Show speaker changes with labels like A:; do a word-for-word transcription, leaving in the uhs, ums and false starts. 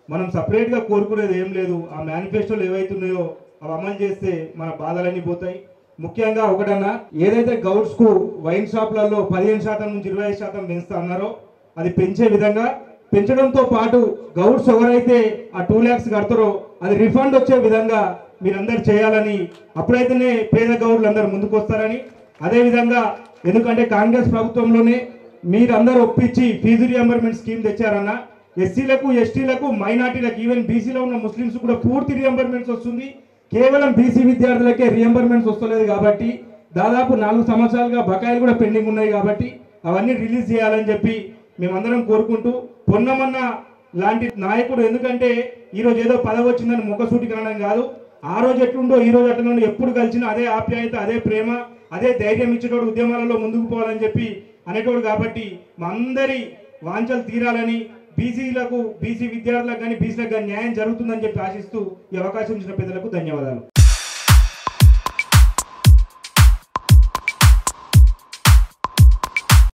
A: మనం సపరేట్గా కోరుకునేది ఏం లేదు. ఆ మేనిఫెస్టోలు ఏవైతున్నాయో అవి అమలు చేస్తే మన బాధలన్నీ పోతాయి. ముఖ్యంగా ఒకటన్నా, ఏదైతే గౌడ్స్కు వైన్ షాప్లలో పదిహేను శాతం నుంచి ఇరవై ఐదు శాతం పెంచుతా అన్నారో అది పెంచే విధంగా, పెంచడంతో పాటు గౌడ్స్ ఎవరైతే ఆ టూ ల్యాక్స్ కడతారో అది రిఫండ్ వచ్చే విధంగా మీరందరూ చేయాలని, అప్పుడైతేనే పేద గౌడ్లు అందరూ ముందుకు వస్తారని. అదేవిధంగా ఎందుకంటే కాంగ్రెస్ ప్రభుత్వంలోనే మీరందరూ ఒప్పించి ఫీజు రియంబర్మెంట్ స్కీమ్ తెచ్చారన్న, ఎస్సీలకు ఎస్టీలకు మైనార్టీలకు ఈవెన్ బీసీలో ఉన్న ముస్లిమ్స్ కూడా పూర్తి రియంబర్మెంట్స్ వస్తుంది. కేవలం బీసీ విద్యార్థులకే రియంబర్మెంట్స్ వస్తలేదు కాబట్టి దాదాపు నాలుగు సంవత్సరాలుగా బకాయిలు కూడా పెండింగ్ ఉన్నాయి కాబట్టి అవన్నీ రిలీజ్ చేయాలని చెప్పి మేమందరం కోరుకుంటూ, పొన్నమన్న లాంటి నాయకుడు, ఎందుకంటే ఈరోజు ఏదో పదవి వచ్చిందని ముఖసూటికి అనడం కాదు, ఆ రోజు ఎట్లుండో ఈ రోజు ఎట్లుండో ఎప్పుడు కలిసినా అదే ఆప్యాయత, అదే ప్రేమ, అదే ధైర్యం ఇచ్చేటోడు, ఉద్యమాలలో ముందుకు పోవాలని చెప్పి అనేటోడు. కాబట్టి మా అందరి వాంఛలు తీరాలని, బీసీలకు బీసీ విద్యార్థులకు కానీ బీసీలకు కానీ న్యాయం జరుగుతుందని చెప్పి ఆశిస్తూ ఈ అవకాశం ఇచ్చిన పెద్దలకు ధన్యవాదాలు.